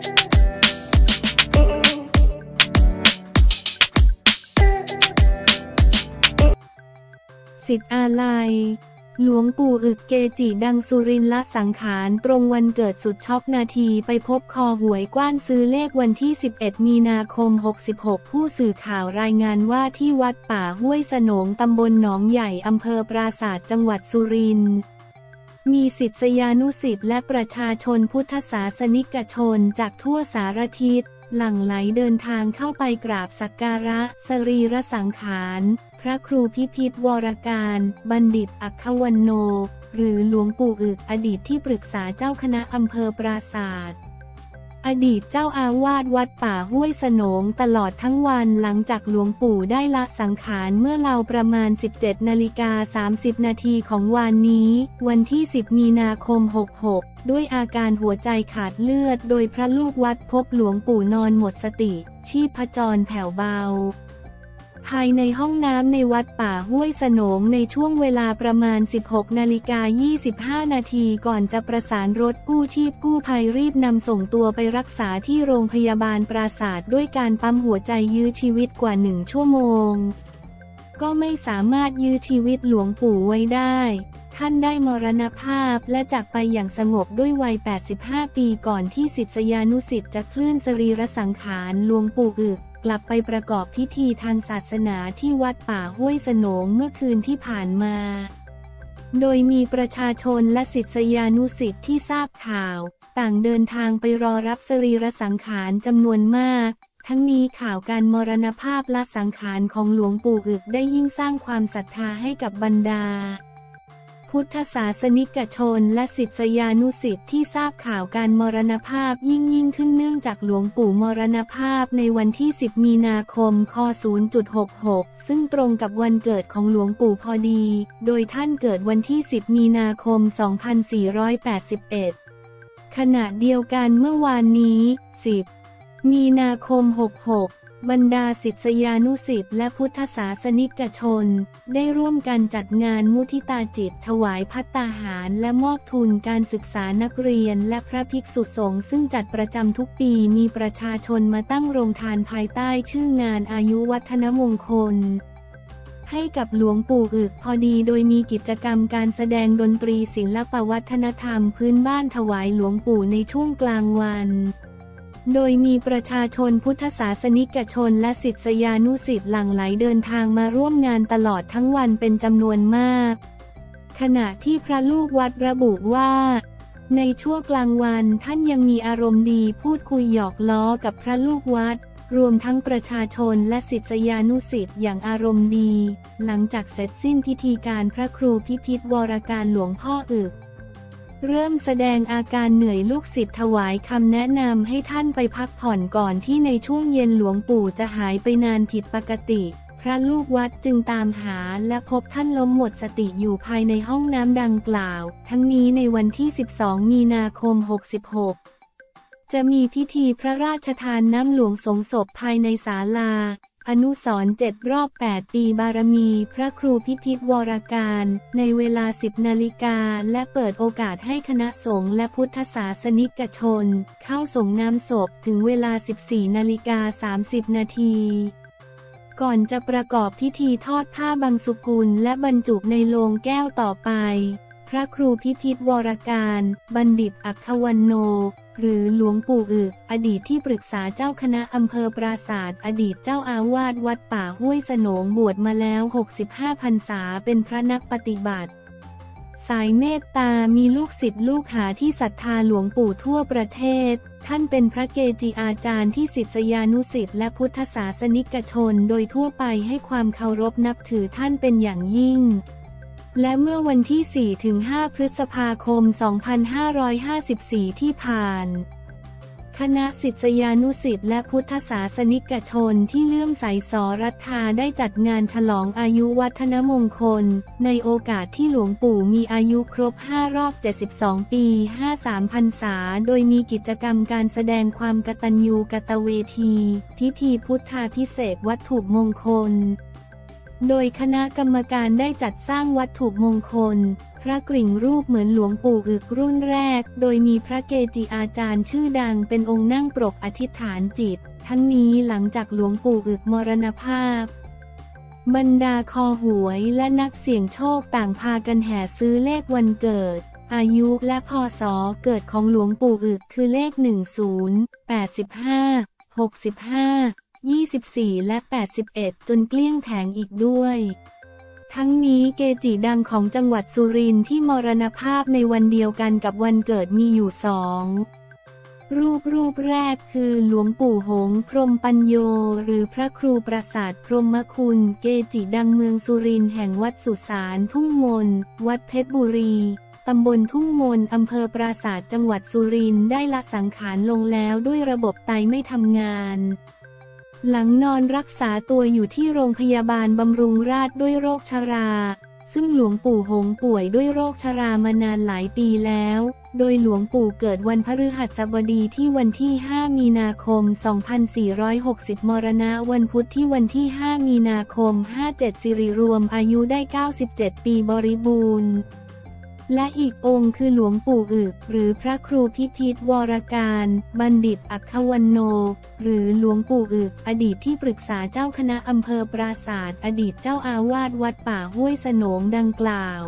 สิทธิอาลัยหลวงปู่อึกเกจิดังสุรินทร์ละสังขารตรงวันเกิดสุดช็อกนาทีไปพบคอหวยกว้านซื้อเลขวันที่11มีนาคม66ผู้สื่อข่าวรายงานว่าที่วัดป่าห้วยสนงตำบลหนองใหญ่อำเภอปราสาทจังหวัดสุรินทร์มีศิษยานุศิษย์และประชาชนพุทธศาสนิกชนจากทั่วสารทิศหลั่งไหลเดินทางเข้าไปกราบสักการะสรีระสังขารพระครูพิพิธวรการบัณฑิตอัคควันโนหรือหลวงปู่อึกอดีตที่ปรึกษาเจ้าคณะอำเภอปราสาทอดีตเจ้าอาวาสวัดป่าห้วยสนงตลอดทั้งวันหลังจากหลวงปู่ได้ละสังขารเมื่อราวประมาณ 17:30 นาทีของวันนี้วันที่10มีนาคม66ด้วยอาการหัวใจขาดเลือดโดยพระลูกวัดพบหลวงปู่นอนหมดสติชีพจรแผ่วเบาภายในห้องน้ำในวัดป่าห้วยสนงในช่วงเวลาประมาณ 16:25 นาทีก่อนจะประสานรถกู้ชีพกู้ภัยรีบนำส่งตัวไปรักษาที่โรงพยาบาลปราสาทด้วยการปั๊มหัวใจยื้อชีวิตกว่า1 ชั่วโมงก็ไม่สามารถยื้อชีวิตหลวงปู่ไว้ได้ท่านได้มรณภาพและจากไปอย่างสงบด้วยวัย 85 ปีก่อนที่ศิษยานุศิษย์จะเคลื่อนสรีระสังขารหลวงปู่อึกกลับไปประกอบพิธีทางศาสนาที่วัดป่าห้วยสนงเมื่อคืนที่ผ่านมาโดยมีประชาชนและศิษยานุศิษย์ที่ทราบข่าวต่างเดินทางไปรอรับสรีระสังขารจำนวนมากทั้งนี้ข่าวการมรณภาพละสังขารของหลวงปู่อึกได้ยิ่งสร้างความศรัทธาให้กับบรรดาพุทธศาสนิกชนและศิษยานุศิษย์ที่ทราบข่าวการมรณภาพยิ่งขึ้นเนื่องจากหลวงปู่มรณภาพในวันที่10มีนาคมค.0.66ซึ่งตรงกับวันเกิดของหลวงปู่พอดีโดยท่านเกิดวันที่10มีนาคม2481ขณะเดียวกันเมื่อวานนี้10มีนาคม66บรรดาศิษยานุศิษย์และพุทธศาสนิกชนได้ร่วมกันจัดงานมุทิตาจิตถวายภัตตาหารและมอบทุนการศึกษานักเรียนและพระภิกษุสงฆ์ซึ่งจัดประจำทุกปีมีประชาชนมาตั้งโรงทานภายใต้ชื่องานอายุวัฒนมงคลให้กับหลวงปู่อึกพอดีโดยมีกิจกรรมการแสดงดนตรีศิลปวัฒนธรรมพื้นบ้านถวายหลวงปู่ในช่วงกลางวันโดยมีประชาชนพุทธศาสนิกชนและศิษยานุศิษย์หลั่งไหลเดินทางมาร่วมงานตลอดทั้งวันเป็นจำนวนมากขณะที่พระลูกวัดระบุว่าในช่วงกลางวันท่านยังมีอารมณ์ดีพูดคุยหยอกล้อกับพระลูกวัดรวมทั้งประชาชนและศิษยานุศิษย์อย่างอารมณ์ดีหลังจากเสร็จสิ้นพิธีการพระครูพิพิธวรการหลวงพ่ออึกเริ่มแสดงอาการเหนื่อยลูกศิษย์ถวายคำแนะนำให้ท่านไปพักผ่อนก่อนที่ในช่วงเย็นหลวงปู่จะหายไปนานผิดปกติพระลูกวัดจึงตามหาและพบท่านล้มหมดสติอยู่ภายในห้องน้ำดังกล่าวทั้งนี้ในวันที่12มีนาคม66จะมีพิธีพระราชทานน้ำหลวงสงศพภายในศาลาอนุสรณ์7 รอบ 8 ปีบารมีพระครูพิพิธวรการในเวลา 10 นาฬิกาและเปิดโอกาสให้คณะสงฆ์และพุทธศาสนิกชนเข้าส่งน้ำศพถึงเวลา 14:30 นาทีก่อนจะประกอบพิธีทอดผ้าบังสุกุลและบรรจุในโลงแก้วต่อไปพระครูพิพิธวรการบัณฑิตอัคควันโนหรือหลวงปู่อึกอดีตที่ปรึกษาเจ้าคณะอำเภอปราสาทอดีตเจ้าอาวาสวัดป่าห้วยสนงบวชมาแล้ว65 พรรษาเป็นพระนักปฏิบัติสายเมตตามีลูกศิษย์ลูกหาที่ศรัทธาหลวงปู่ทั่วประเทศท่านเป็นพระเกจิอาจารย์ที่ศิษยานุศิษย์และพุทธศาสนิกชนโดยทั่วไปให้ความเคารพนับถือท่านเป็นอย่างยิ่งและเมื่อวันที่ 4-5 พฤษภาคม 2554 ที่ผ่านคณะศิษยานุศิษย์และพุทธศาสนิกชนที่เลื่อมใสศรัทธาได้จัดงานฉลองอายุวัฒนมงคลในโอกาสที่หลวงปู่มีอายุครบ5 รอบ 72 ปี 53 พรรษาโดยมีกิจกรรมการแสดงความกตัญญูกตเวทีพิธีพุทธาภิเษกวัตถุมงคลโดยคณะกรรมการได้จัดสร้างวัตถุมงคลพระกริ่งรูปเหมือนหลวงปู่อึกรุ่นแรกโดยมีพระเกจิอาจารย์ชื่อดังเป็นองค์นั่งปรกอธิษฐานจิตทั้งนี้หลังจากหลวงปู่อึกมรณภาพบรรดาคอหวยและนักเสี่ยงโชคต่างพากันแห่ซื้อเลขวันเกิดอายุและพ.ศ.เกิดของหลวงปู่อึกคือเลข10 85 65 24และ81จนเกลี้ยงแผงอีกด้วยทั้งนี้เกจิดังของจังหวัดสุรินทร์ที่มรณภาพในวันเดียวกันกับวันเกิดมีอยู่2 รูปแรกคือหลวงปู่หงส์พรหมปัญโยหรือพระครูประสาทพรหมคุณเกจิดังเมืองสุรินทร์แห่งวัดสุสานทุ่งมนวัดเพชรบุรีตำบลทุ่งมนอำเภอปราสาทจังหวัดสุรินทร์ได้ละสังขารลงแล้วด้วยระบบไตไม่ทำงานหลังนอนรักษาตัวอยู่ที่โรงพยาบาลบำรุงราษฎร์ด้วยโรคชราซึ่งหลวงปู่หงส์ป่วยด้วยโรคชรามานานหลายปีแล้วโดยหลวงปู่เกิดวันพฤหัสบดีที่วันที่5มีนาคม2460มรณะวันพุธที่วันที่5มีนาคม57สิริรวมอายุได้97ปีบริบูรณ์และอีกองค์คือหลวงปู่อึกหรือพระครูพิพิธวรการบัณฑิตอัคควันโนหรือหลวงปู่อึกอดีตที่ปรึกษาเจ้าคณะอำเภอปราสาทอดีตเจ้าอาวาสวัดป่าห้วยสนงดังกล่าว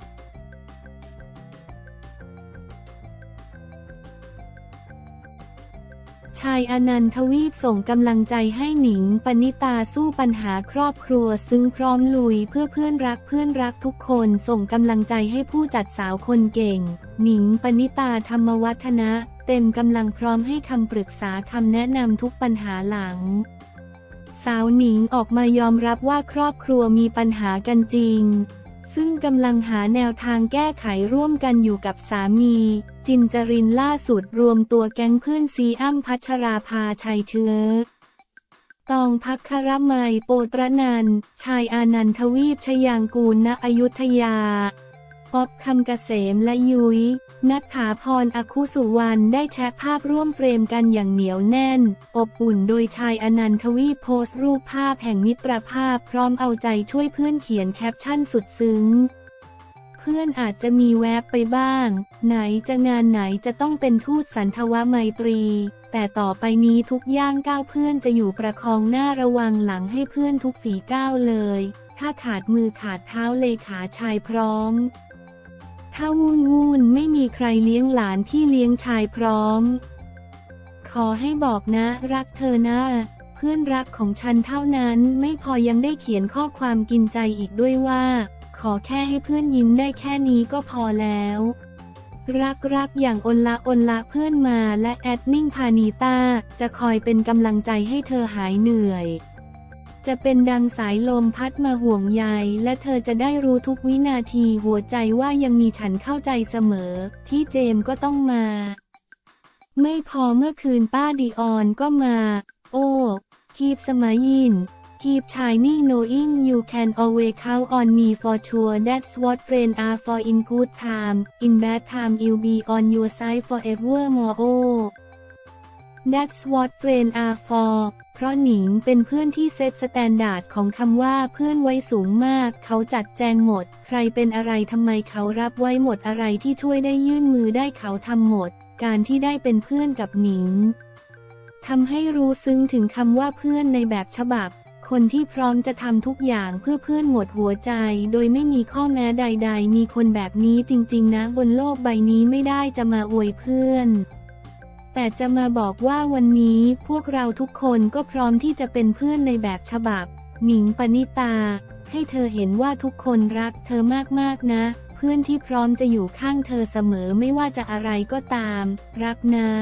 ชายอนันทวีปส่งกำลังใจให้หนิงปณิตาสู้ปัญหาครอบครัวซึ่งพร้อมลุยเพื่อเพื่อนรักทุกคนส่งกำลังใจให้ผู้จัดสาวคนเก่งหนิงปณิตาธรรมวัฒนะเต็มกำลังพร้อมให้คำปรึกษาคำแนะนำทุกปัญหาหลังสาวหนิงออกมายอมรับว่าครอบครัวมีปัญหากันจริงซึ่งกำลังหาแนวทางแก้ไขร่วมกันอยู่กับสามีจินจรินล่าสุดรวมตัวแก๊งเพื่อนซีอ้ำพัชราภาชัยเชื้อตองภัครมัยโปตรนันท์ชายอานันทวีปชยางกูลณอยุธยาป๊อบคำเกษมและยุ้ยณัฐฐาพรอคุสุวรรณได้แชร์ภาพร่วมเฟรมกันอย่างเหนียวแน่นอบอุ่นโดยชายอนันทวีปโพสต์รูปภาพแห่งมิตรภาพพร้อมเอาใจช่วยเพื่อนเขียนแคปชั่นสุดซึ้งเพื่อนอาจจะมีแวบไปบ้างไหนจะงานไหนจะต้องเป็นทูตสันทวไมตรีแต่ต่อไปนี้ทุกย่างก้าวเพื่อนจะอยู่ประคองหน้าระวังหลังให้เพื่อนทุกฝีก้าวเลยถ้าขาดมือขาดเท้าเลขาชายพร้อมถ้าวุ่นไม่มีใครเลี้ยงหลานที่เลี้ยงชายพร้อมขอให้บอกนะรักเธอนะเพื่อนรักของฉันเท่านั้นไม่พอยังได้เขียนข้อความกินใจอีกด้วยว่าขอแค่ให้เพื่อนยิ้มได้แค่นี้ก็พอแล้วรักอย่างอนละเพื่อนมาและแอดนิ่งพานีตาจะคอยเป็นกำลังใจให้เธอหายเหนื่อยจะเป็นดังสายลมพัดมาห่วงใยและเธอจะได้รู้ทุกวินาทีหัวใจว่ายังมีฉันเข้าใจเสมอที่เจมก็ต้องมาไม่พอเมื่อคืนป้าดิออนก็มาโอ้keep smiling keep shining knowing you can always count on me for sure that's what friends are for in good time in bad time I'll be on your side forevermore oh That's what friends are for เพราะหนิงเป็นเพื่อนที่เซตสแตนดาร์ดของคำว่าเพื่อนไว้สูงมากเขาจัดแจงหมดใครเป็นอะไรทำไมเขารับไว้หมดอะไรที่ช่วยได้ยื่นมือได้เขาทำหมดการที่ได้เป็นเพื่อนกับหนิงทำให้รู้ซึ้งถึงคำว่าเพื่อนในแบบฉบับคนที่พร้อมจะทำทุกอย่างเพื่อเพื่อนหมดหัวใจโดยไม่มีข้อแม้ใดๆมีคนแบบนี้จริงๆนะบนโลกใบนี้ไม่ได้จะมาอวยเพื่อนแต่จะมาบอกว่าวันนี้พวกเราทุกคนก็พร้อมที่จะเป็นเพื่อนในแบบฉบับหนิงปณิตาให้เธอเห็นว่าทุกคนรักเธอมากๆนะเพื่อนที่พร้อมจะอยู่ข้างเธอเสมอไม่ว่าจะอะไรก็ตามรักนะ